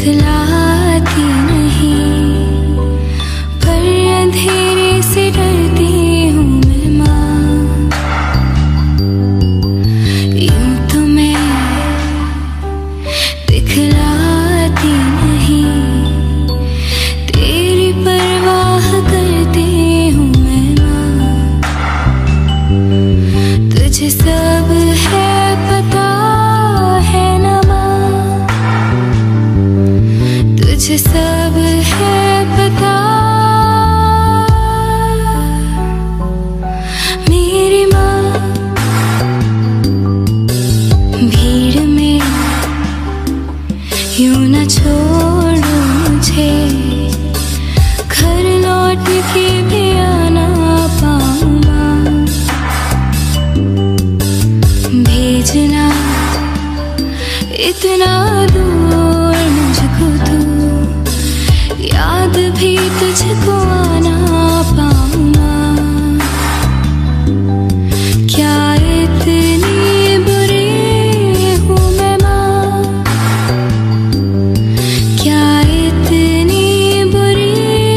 दिखलाती नहीं, पर अंधेरे से डरती हूँ मैं माँ। यूं तो मैं दिखलाती नहीं, तेरी परवाह करती हूँ मैं माँ। तुझे सब है पता है ना माँ, तुझे सब है पता। मेरी माँ भीड़ में यूं न छोड़ो मुझे, घर लौट के भी आना पाऊँ माँ। भेजना इतना दूर मुझको तू, याद भी तुझको आना पाऊँ माँ। क्या इतनी बुरी हूँ मैं माँ, क्या इतनी बुरी।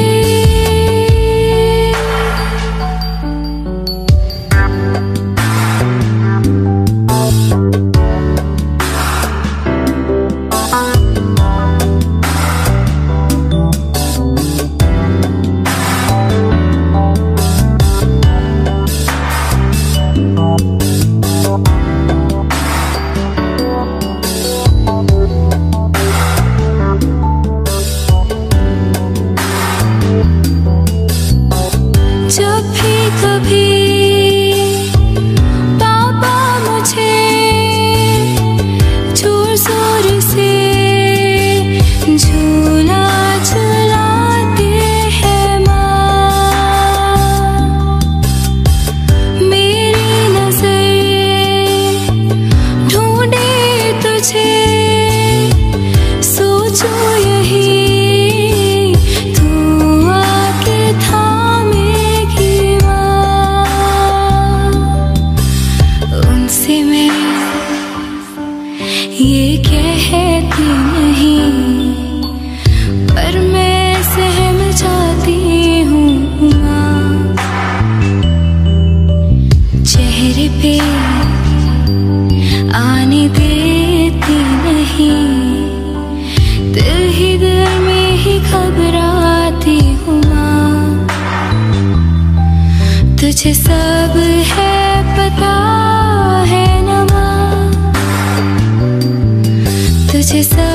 जब भी कभी पापा मुझे जोर जोर से झूला झुलाते हैं माँ, मेरी नजर ढूंढे तुझे, सोचो यही तू आके थामेगी माँ। उनसे मैं ये कहती नहीं, पर मैं सहम जाती हूँ माँ। चेहरे पे आने देती नहीं, दिल ही दिल में ही घबराती हूँ माँ। तुझे सब है पता है ना माँ, तुझे सब